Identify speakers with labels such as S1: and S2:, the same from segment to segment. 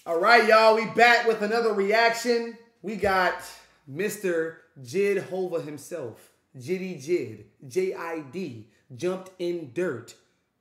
S1: All right, y'all. We back with another reaction. We got Mr. Jid Hova himself. Jiddy Jid. J-I-D. Jumped in dirt.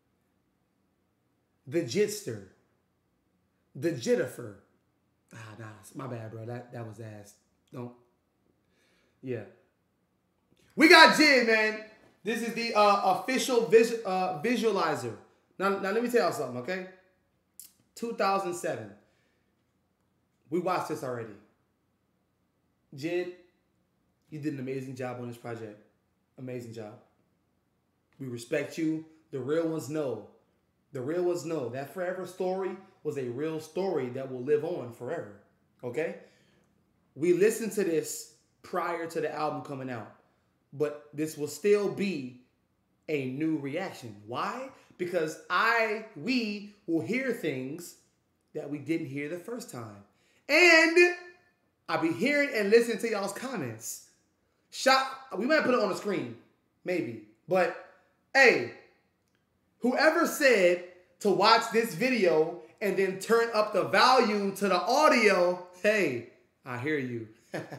S1: The Jitster. The Jittifer. Nah, my bad, bro. That was ass. Don't. Yeah. We got Jid, man. This is the official visualizer. Now, let me tell y'all something, okay? 2007. We watched this already. Jid, you did an amazing job on this project. Amazing job. We respect you. The real ones know. The real ones know. That Forever story was a real story that will live on forever. Okay? We listened to this prior to the album coming out. But this will still be a new reaction. Why? Because we will hear things that we didn't hear the first time. And I'll be hearing and listening to y'all's comments. We might put it on the screen. Maybe. But, hey, whoever said to watch this video and then turn up the volume to the audio, hey, I hear you.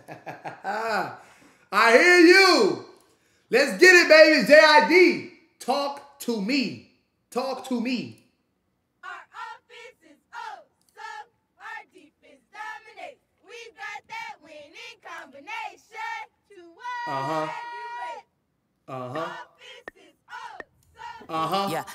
S1: I hear you. Let's get it, baby. J-I-D. Talk to me. Talk to me.
S2: Our offense is oh so. Our defense dominates. We've got that winning combination. To what? Offense is oh so.
S3: Yeah,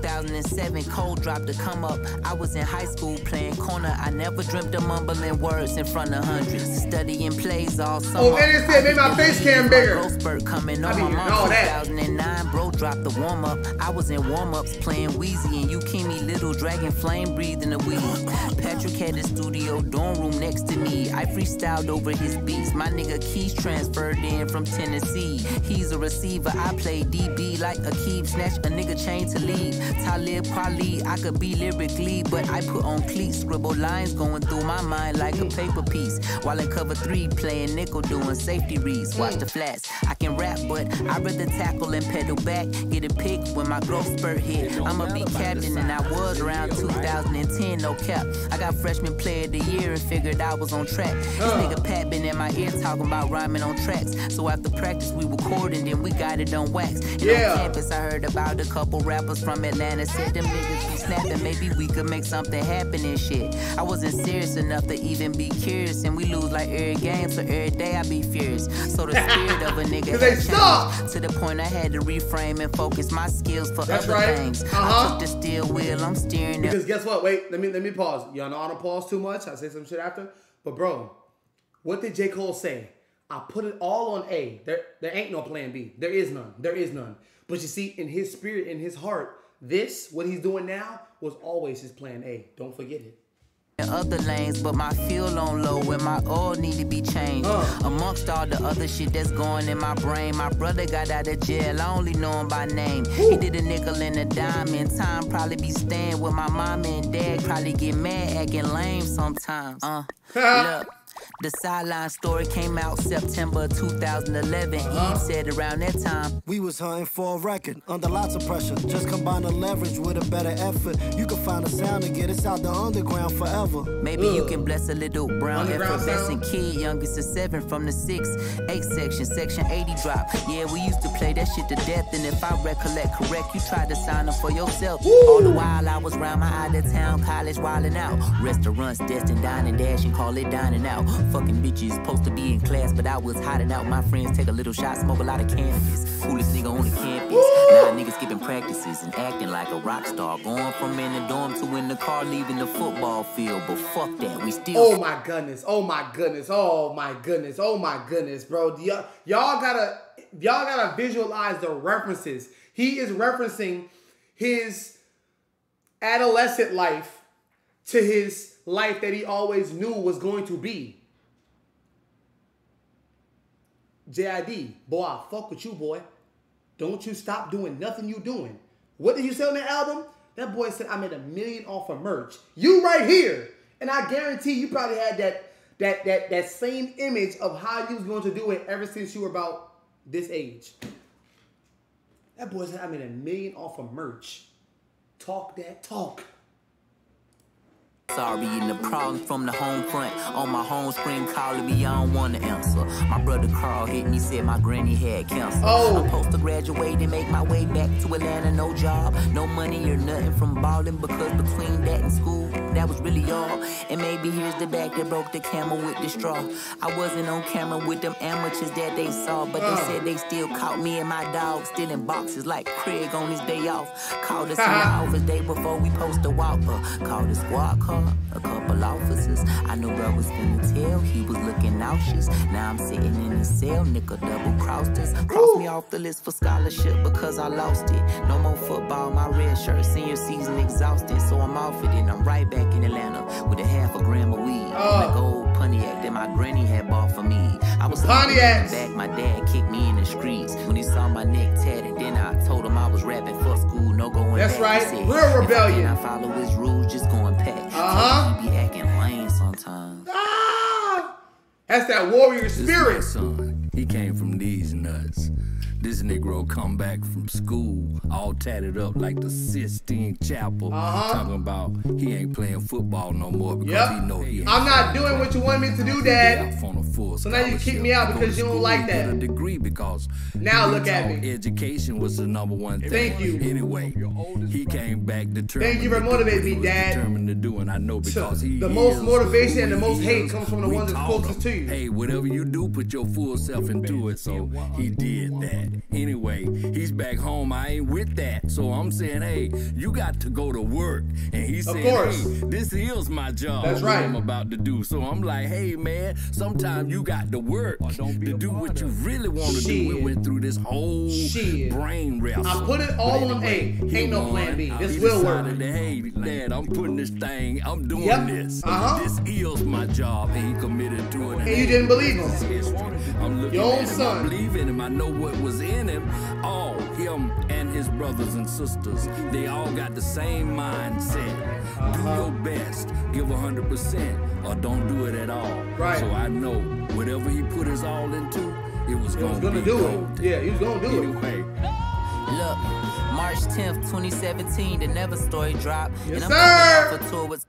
S3: 2007, Cole dropped to come up. I was in high school playing corner. I never dreamt of mumbling words in front of hundreds. Studying plays all summer.
S1: Oh, and it said, made my face cam bigger.
S3: Growth spurt coming on my mom. 2009, bro dropped the warm up. I was in warm ups playing Wheezy and Yukimi Little Dragon Flame breathing the weed. Patrick had the studio dorm room next to me. I freestyled over his beats. My nigga Keys transferred in from Tennessee. He's a receiver. I play DB like Akeem. Snatch a nigga chain to lead. Talib Kweli, I could be lyrically, but I put on cleats. Scribble lines going through my mind like a paper piece. While in cover 3, playing nickel, doing safety reads. Watch the flats. I can rap, but I'd rather tackle and pedal back. Get a pick when my growth spurt hit. I'ma be captain, and I was around 2010, no cap. I got freshman player of the year and figured I was on track. This nigga Pat been in my ear talking about rhyming on tracks. So after practice, we recorded, then we got it on wax. And on campus, I heard about a couple rappers from Atlanta. Said them niggas be snapping, maybe we could make something happen and shit. I wasn't serious enough to even be curious, and we lose like every game, so every day I be furious. So the spirit of a nigga had changed to the point I had to reframe and focus my skills for other things. I took the steering wheel, I'm steering it.
S1: Because guess what? Wait, let me pause. Y'all know I don't pause too much. I say some shit after. But bro, what did J. Cole say? I put it all on A. There ain't no plan B. There is none. There is none. But you see, in his spirit, in his heart, what he's doing now was always his plan A. Don't forget it.
S3: In other lanes, but my fuel on low and my oil need to be changed. Amongst all the other shit that's going in my brain, my brother got out of jail, I only know him by name. He did a nickel and a dime in time, probably be staying with my mama and dad, probably get mad acting lame sometimes. Look. The Sideline story came out September 2011. Eve said around that time,
S4: we was hunting for a record under lots of pressure. Just combine the leverage with a better effort. You can find a sound and get us out the underground forever.
S3: Maybe you can bless a little brown effervescent kid, youngest of 7 from the 6-8 section, section 80 drop. Yeah, we used to play that shit to death, and if I recollect correct, you tried to sign up for yourself. All the while I was round my out of town college wildin' out. Restaurants, destined dine and dash and call it dining out. Fucking bitches supposed to be in class, but I was hiding out. My friends take a little shot, smoke a lot of cannabis. Coolest nigga on the campus. Now niggas skipping practices and acting like a rock star. Going from in the dorm to in the car, leaving the football field. But fuck that, we still.
S1: Oh my goodness! Oh my goodness! Oh my goodness! Oh my goodness, bro! Y'all gotta visualize the references. He is referencing his adolescent life to his life that he always knew was going to be. J.I.D. Boy, I fuck with you, boy. Don't you stop doing nothing you doing. What did you say on that album? That boy said, I made $1 million off of merch. You right here. And I guarantee you probably had that same image of how you was going to do it ever since you were about this age. That boy said, I made $1 million off of merch. Talk that talk.
S3: Sorry, and the problem from the home front. On my home screen calling me, I don't want to answer. My brother Carl hit me, said my granny had cancer.
S1: Oh.
S3: I'm supposed to graduate and make my way back to Atlanta. No job, no money or nothing from balling. Because between that and school, that was really all. And maybe here's the back that broke the camel with the straw. I wasn't on camera with them amateurs that they saw. But they said they still caught me and my dog stealing boxes like Craig on his day off. Called us in the office day before we post a walk. Called the squad car. A couple officers, I knew bro was finna tell. He was looking nauseous. Now I'm sitting in the cell, nigga double crossed us. Crossed me off the list for scholarship because I lost it. No more football, my red shirt, senior season exhausted. So I'm off it and I'm right back in Atlanta with a half a gram of weed. And a gold Pontiac that my granny had bought for me. I was
S1: Pontiacs.
S3: back, my dad kicked me in the streets. When he saw my neck tatted, then I told him I was rapping for school, no going
S1: That's
S3: back.
S1: right,
S3: He said,
S1: real rebellion.
S3: If I follow his rules, just going pack. He be acting lame sometimes.
S1: Ah! That's that warrior
S5: This
S1: spirit.
S5: my son, he came from these nuts. This Negro come back from school, all tatted up like the Sistine Chapel, talking about he ain't playing football no more because he know he ain't.
S1: I'm not doing what you want me to do, Dad. So now you kick me out because you don't like that.
S5: Get a degree because
S1: Now look at me.
S5: Education was the #1 thing.
S1: Thank you.
S5: Anyway, he came back determined.
S1: Thank you for motivating me, Dad.
S5: Determined to do, and I know because he
S1: The most
S5: is
S1: motivation
S5: who
S1: and the most
S5: he
S1: hate
S5: is.
S1: comes from the
S5: We
S1: one that's
S5: taught
S1: closest
S5: him,
S1: to you.
S5: Hey, whatever you do, put your full self into it. So he did that. Anyway, he's back home. I ain't with that. So I'm saying, hey, you got to go to work. And he said,
S1: course.
S5: hey, this is my job.
S1: That's
S5: what
S1: right.
S5: I'm about to do. So I'm like, hey, man, sometimes you got to work to do what you really want to do. We
S1: Shit.
S5: went through this whole
S1: Shit.
S5: brain wrestle.
S1: I put it all
S5: But
S1: on A.
S5: anyway,
S1: Ain't no
S5: he
S1: plan
S5: won.
S1: B. This
S5: He
S1: will work.
S5: decided that, hey, Dad, I'm putting this thing, I'm doing
S1: Yep.
S5: this.
S1: Uh-huh.
S5: This is my job, and he committed to it.
S1: And you didn't believe him.
S5: This is history. I'm looking
S1: Your own
S5: at him,
S1: son.
S5: I believe in him, I know what was in him. All him and his brothers and sisters, they all got the same mindset. Do your best, give 100%, or don't do it at all.
S1: Right.
S5: So I know whatever he put his all into, it was
S1: He was
S5: going to
S1: gonna
S5: be
S1: do
S5: gold.
S1: it. Yeah, he was gonna do it.
S5: Anyway.
S3: Look, March 10th, 2017, the Never story dropped.
S1: Yes,
S3: and I'm
S1: sir.
S3: coming out for tour with.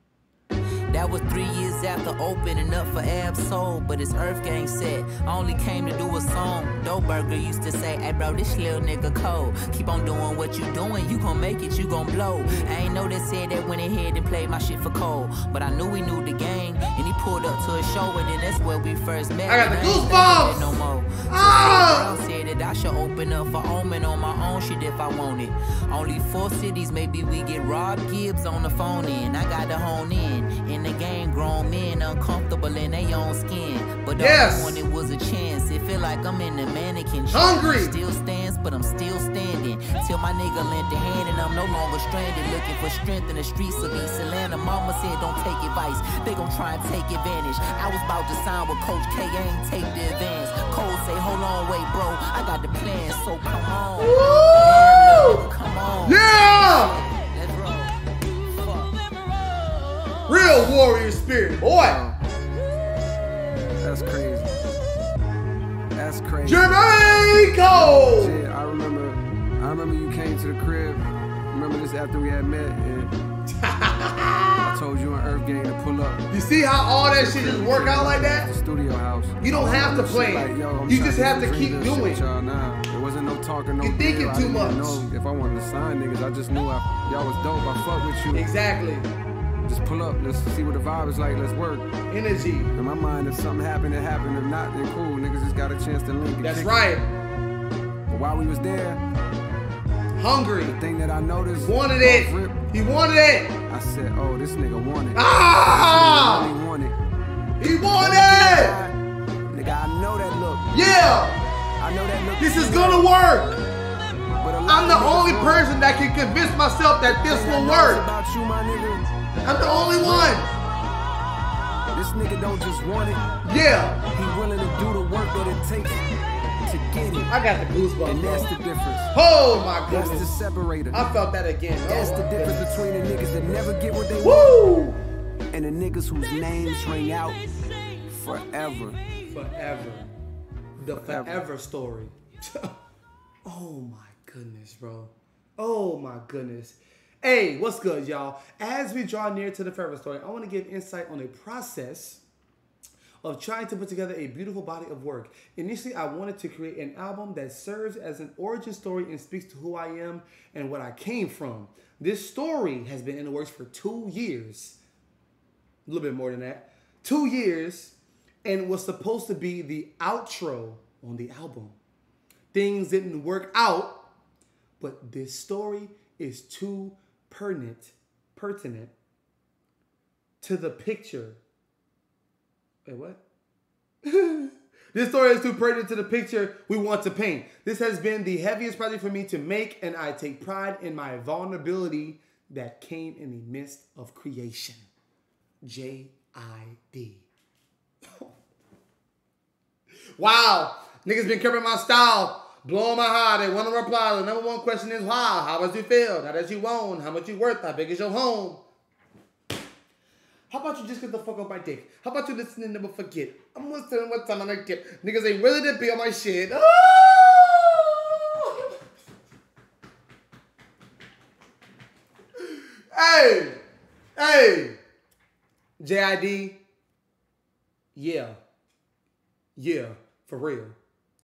S3: That was 3 years after opening up for Ab Soul, but it's Earth Gang set. I only came to do a song. Doe Burger used to say, hey bro, this little nigga cold. Keep on doing what you doing, you gon' make it, you gon' blow. I ain't know that said that went ahead and played my shit for Cole, but I knew he knew the game, and he pulled up to a show, and then that's where we first met.
S1: I got the
S3: And ain't
S1: goosebumps.
S3: staying there no more.
S1: Ah!
S3: So said that I should open up for Omen on my own shit if I want it. Only 4 cities, maybe we get Rob Gibbs on the phone in. I got to hone in the game, grown men uncomfortable in their own skin. But the
S1: Yes.
S3: only one it was a chance. It feel like I'm in the mannequin chair.
S1: Hungry.
S3: Still stands, but I'm still standing. Till my nigga lent a hand and I'm no longer stranded. Looking for strength in the streets of East Atlanta. Mama said don't take advice, they gon' try and take advantage. I was about to sign with Coach K, I ain't take the advance. Cole say, hold on, wait bro, I got the plan, so come on.
S1: Woo!
S3: Damn, come on.
S1: Yeah!
S3: Let's roll. Fuck.
S1: Real warrior spirit, boy.
S6: That's crazy. That's crazy.
S1: Jermaine Cole.
S6: Shit, I remember you came to the crib. Remember this after we had met, and I told you and Earth Gang to pull up.
S1: You see how all that shit just work out like
S6: The
S1: that?
S6: studio house.
S1: You don't have to
S6: Shit
S1: plan.
S6: like, yo, I'm
S1: You
S6: trying
S1: just have to
S6: dream
S1: keep
S6: this shit
S1: doing.
S6: with y'all now. There wasn't no talking, no
S1: You're thinking
S6: deal. I
S1: too
S6: didn't even
S1: much.
S6: know if I wanted to sign niggas. I just knew y'all was dope. I fuck with you.
S1: Exactly.
S6: Just pull up. Let's see what the vibe is like. Let's work.
S1: Energy.
S6: In my mind, if something happened, it happened. If not, then cool. Niggas just got a chance to link and
S1: That's
S6: kick it.
S1: right.
S6: But while we was there,
S1: Hungry.
S6: the thing that I noticed,
S1: Wanted it.
S6: off rip,
S1: He wanted it.
S6: I said, oh, this nigga wanted it.
S1: Ah!
S6: This nigga really want it.
S1: He wanted it.
S6: Nigga, I know that look.
S1: Yeah.
S6: I know that look.
S1: This is gonna work.
S6: But a lot
S1: I'm the
S6: of niggas
S1: only
S6: wrong.
S1: person that can convince myself that this
S6: Thing I
S1: will
S6: know
S1: work.
S6: about you, my nigga.
S1: I'm the only one.
S6: This nigga don't just want it.
S1: Yeah.
S6: He willing to do the work that it takes to get it.
S1: I got the goosebumps,
S6: And that's
S1: bro.
S6: the difference.
S1: Oh my
S6: That's the
S1: goodness.
S6: separator.
S1: I felt that again.
S6: That's
S1: Oh,
S6: the
S1: my
S6: difference
S1: goodness.
S6: between the niggas that never get what they want
S1: Woo!
S6: and the niggas whose names ring out forever.
S1: Forever. The forever story. Oh my goodness, bro. Oh my goodness. Hey, what's good, y'all? As we draw near to the forever story, I want to give insight on a process of trying to put together a beautiful body of work. Initially, I wanted to create an album that serves as an origin story and speaks to who I am and what I came from. This story has been in the works for 2 years. A little bit more than that. 2 years, and was supposed to be the outro on the album. Things didn't work out, but this story is too pertinent to the picture. Wait, what? This story is too pertinent to the picture we want to paint. This has been the heaviest project for me to make, and I take pride in my vulnerability that came in the midst of creation. J.I.D. Wow. Niggas been covering my style, blowing my heart. They want to reply. The number one question is how? How does you feel? Now that you own, how much you worth? How big is your home? How about you just get the fuck off my dick? How about you listen and never forget? I'm listening what time I get. Niggas ain't willing to be on my shit. Oh! Hey! J.I.D. Yeah, for real.